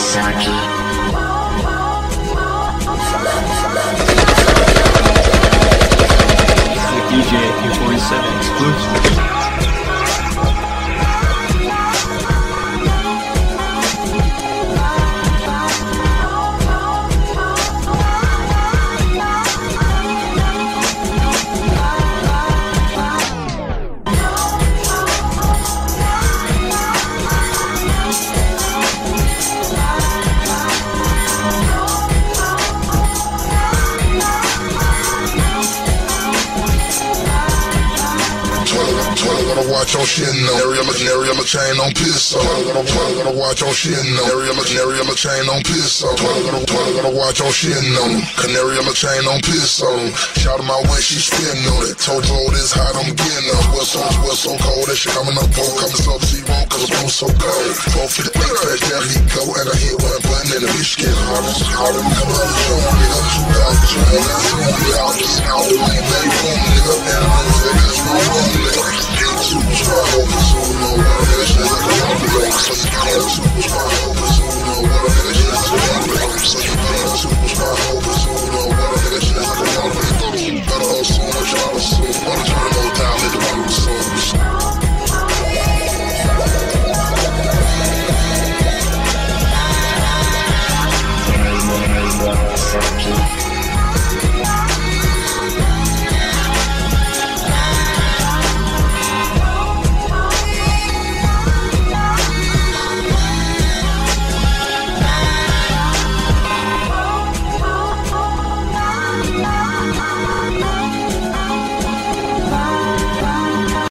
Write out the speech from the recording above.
NegroSaki. DJ AK47 exclusive. Gotta watch on shit no. Area my chain on piss up. Gotta watch on shit no. Area my chain on piss up. Gotta watch on shit no. Canary my chain on piss up. Shout my way, she spin on it. Told you all this hot, I'm getting up. Well so cold, that shit coming up cold, coming sub-zero, cause I'm so cold. 458 fast, there he go, and I hit one button and the bitch get harder. Harder, never show me, I'm too dark,